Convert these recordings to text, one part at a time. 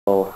Well,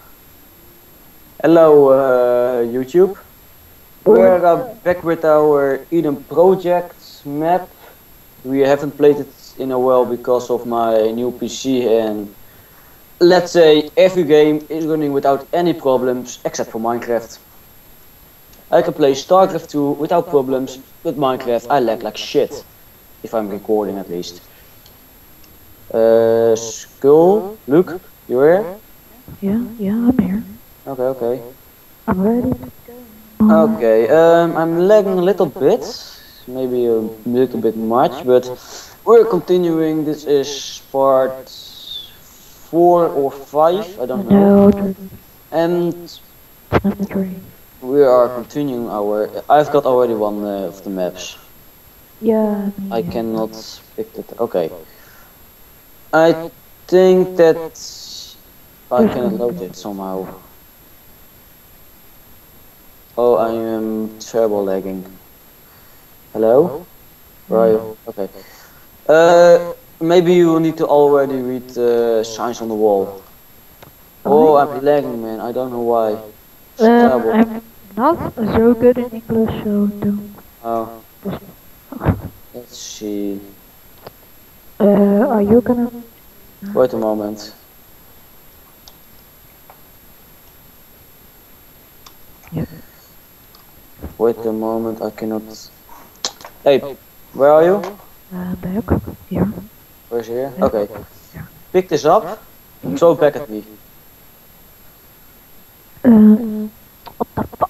hello YouTube. We're back with our Eden Project map. We haven't played it in a while because of my new PC, and let's say every game is running without any problems except for Minecraft. I can play StarCraft 2 without problems, but Minecraft I lag like shit. If I'm recording at least. Skull, Luke, you here? Yeah, I'm here. Okay. I'm ready. Okay, I'm lagging a little bit, maybe a little bit much, but we're continuing. This is part 4 or 5, I don't know. No, And number 3. we are continuing our. I've got already one of the maps. Yeah, I cannot pick it. Okay. I think that I cannot load it somehow. Oh, I am terrible lagging. Hello? Right. Okay. Maybe you need to already read the signs on the wall. Oh, I'm lagging, man. I don't know why. It's terrible. I'm not so good in English, so don't. Oh, let's see. Are you gonna? Wait a moment. Yeah. Wait a moment. I cannot. Hey, where are you? Back here. Where's here? Okay. Pick this up. Throw it back at me. What the fuck?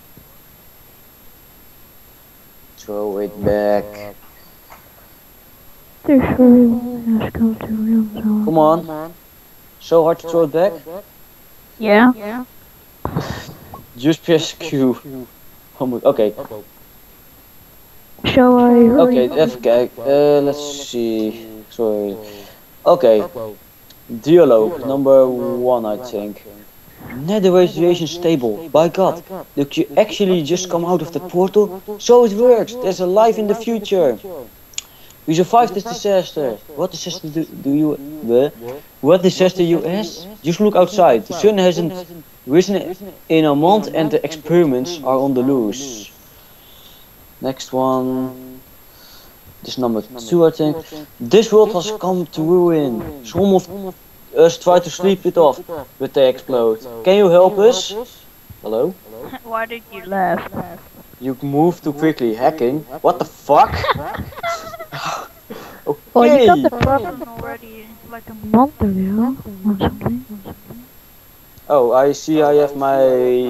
Throw it back. There's for real. Let's go to real zone. Come on. So hard to throw it back. Yeah. Just press Q. Oh my. Okay. Shall I? Okay, even kijken. Let's see. Sorry. Okay. Dialogue number 1, I think. Nether radiation stable. By God, did you actually just come out of the portal? So it works. There's a life in the future. We survived this disaster. What disaster do you? What disaster you ask? Just look outside. The sun hasn't risen in a month, and the experiments are on the loose. Next one. This number 2, I think. This world has come to ruin. Some of us try to sleep it off, but they explode. Can you help us? Hello? Why did you laugh? You move too quickly. Hacking? What the fuck? Well, you got the Okay. problem already like a month ago or something. Oh, I see I have my...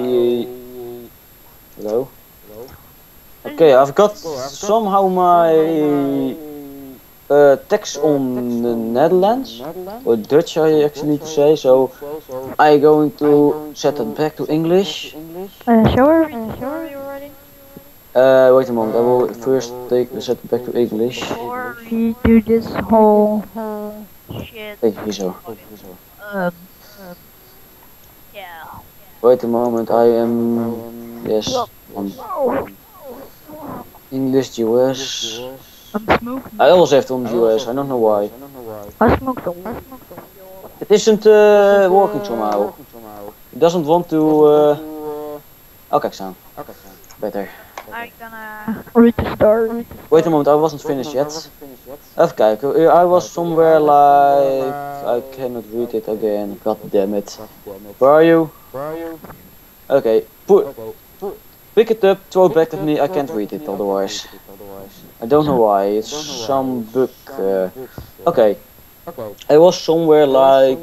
Hello? Okay, I've got somehow my text on the Netherlands, or Dutch I actually need to say, so I'm going to set it back to English. Shower already? Wait a moment, I will first set it back to English. Before we do this whole shit. Hey, hier zo. Um, yeah. Wait a moment, I am... Yes, on English, US. I'm smoking. I always have it on US, I don't know why. I smoked a lot. It isn't working somehow. It doesn't want to... Oh, kijk staan. Better. I'm gonna read the story. Wait a moment, I wasn't finished yet. Even kijken, I was somewhere like... I cannot read it again, god damn it. Where are you? Okay, pick it up, throw it back at me, I can't read it otherwise. I don't know why, it's some bug. Okay, I was somewhere like...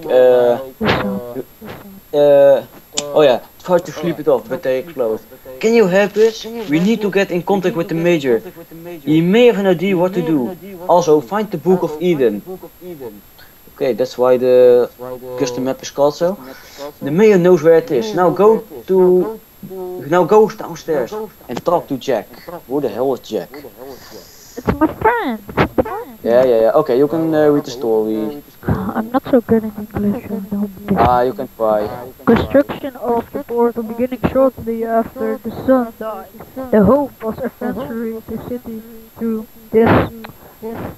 oh yeah, try to sleep it off, but they explode. Can you help us? We need to get in contact with the Major. He may have an idea what to do. Also, find the Book of Eden. Okay, that's why the custom map is called so. The Mayor knows where it is. Now go downstairs and talk to Jack. Who the hell is Jack? It's my friend. Yeah. Okay, you can read the story. I'm not so good in English. You can try. Construction of the portal beginning shortly after the sun died. The hope was eventually the city through this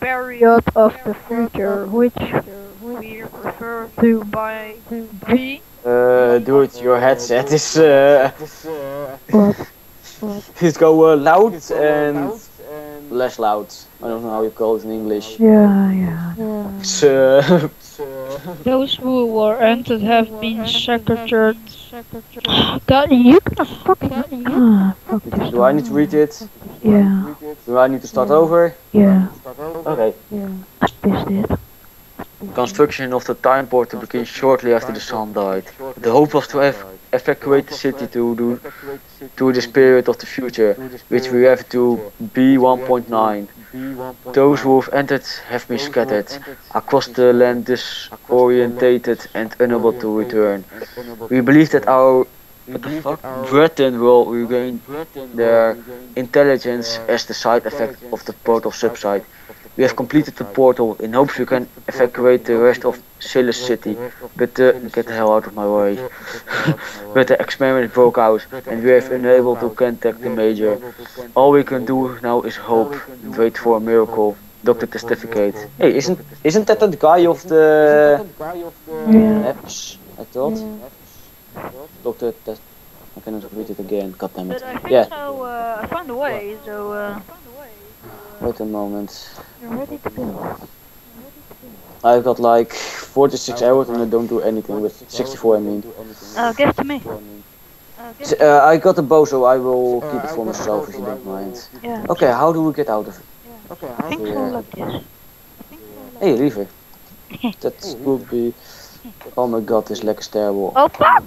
period of the future, which we refer to by V. Dude, your headset is What? is go loud and less loud. I don't know how you call it in English. Yeah. It's, Those who were entered have been secreted. God, you gonna fucking fuck this. do I need to read it? Yeah. Do I need to start over? Yeah. Okay. I pissed it. Construction of the time portal began shortly after the sun died. The hope was to evacuate the city to this period of the future, which we have to B1.9. Those who have entered have been scattered across the land, disorientated and unable to return. We believe that our Britain will regain their intelligence as the side effect of the portal subside. We have completed the portal in hopes we can evacuate the rest of Silas City, but get the hell out of my way. But the experiment broke out and we have unable to contact the Major. All we can do now is hope and wait for a miracle. Doctor testificate. Hey, isn't that the guy of the Yeah. apps? I thought. Doctor test. I cannot read it again. God damn it. But I think Yeah. so. I found a way. So. Wait a moment. You're ready to go. I've got like 46 hours and I don't do anything with 64. I mean. Give it to me. I got a bow, so I will keep it for myself if you don't mind. Yeah. Okay, how do we get out of it? I think so like this. Hey, liever. That would be. Oh my god, this leg is terrible. Opa!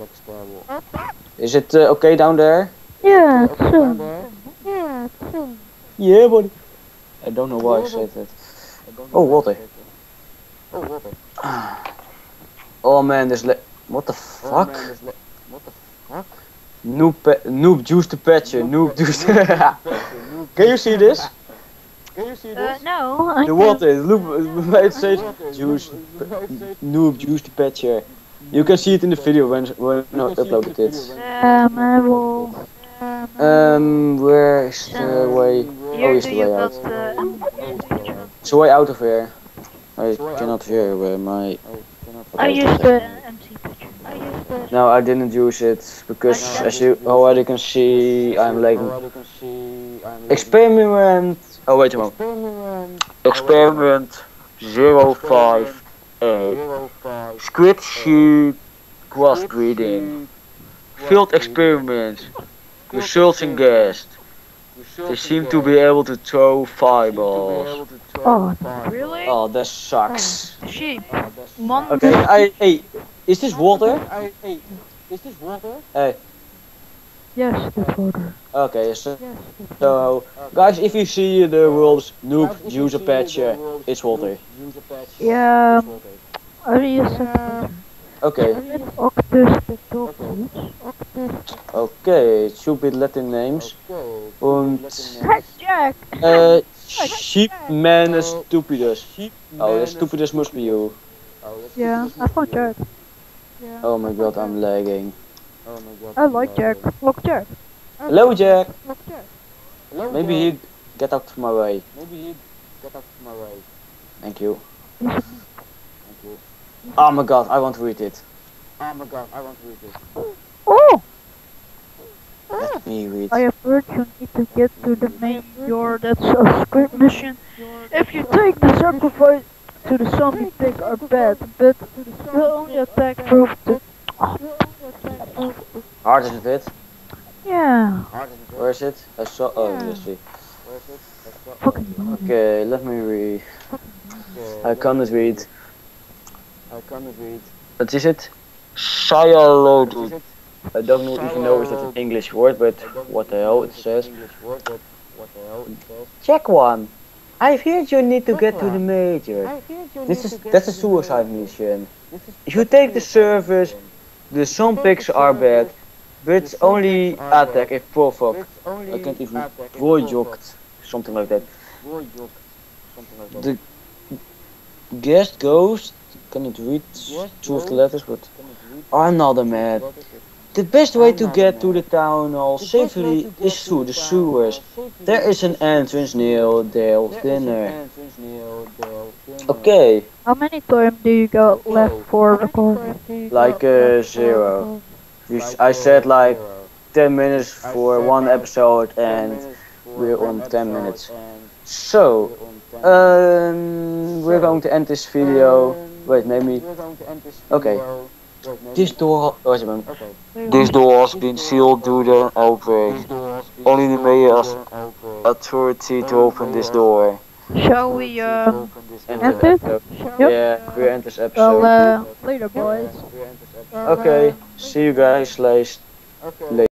Is it okay down there? Yeah, it's so. Yeah, buddy. I don't know why I said that. Oh, water. Oh man, this leg. What the fuck? Noob juice to patcher. Noob juice. Can you see this? No, I The water. Look, it says juice. Noob juice to patcher. You can see it in the video when I uploaded it. I will. Where is the way? Oh, here's the way out. It's the way out of here. I cannot hear where my. I used the empty picture. No, I didn't use it because, as you already can see, I'm lagging. Experiment. Oh wait a moment. Experiment 058. Squid sheep crossbreeding. Field experiments. Results in gas. They seem to be able to throw fireballs. Oh, really? Oh, that sucks. Sheep. Okay, hey, is this water? Hey. Yes, that's water. Okay, so guys, if you see the world's noob user patcher, it's water. Yeah, I use it. Okay, okay, it should be Latin names. Und Jack! Sheepman Stupidus. Oh, the Stupidus must be you. Yeah, I found Jack. Oh my god, I'm lagging. I like Jack. Look, Jack. Hello, Jack. Maybe he get out of my way. Thank you. Oh my god, I want to read it. Oh! Let me read. I have heard you need to get to the main door. That's a script mission. If you take the sacrifice to the zombie pig are bad, but will only attack proof to. Hard isn't it? Yeah. Where is it? I saw. Oh, let's see. Fucking Okay, let me read. I cannot read. What is it? Sayalodu. I don't even know if it's an English word, but what the hell it says. Check one. I've heard you need to get to the major. That's a suicide mission. If you take the service, the zombies are bad, but only attack if provoked. I can't even project, something like that. The guest ghost, cannot read two of the letters, but I'm not a man. The best way to get to the town hall safely is through the sewers. There is an entrance near the dinner. Okay, How many time do you got left for recording? like 0. I said like 10 minutes for one episode and we're on 10 minutes. So, we're going to end this video. Wait, maybe. Okay. This door. Wait a minute. This door has been sealed due to an outbreak. Only the mayor has authority to open this door. Shall we End end this it? episode. Yep. Yeah, we end this episode. Well, later boys. Okay, see you guys later.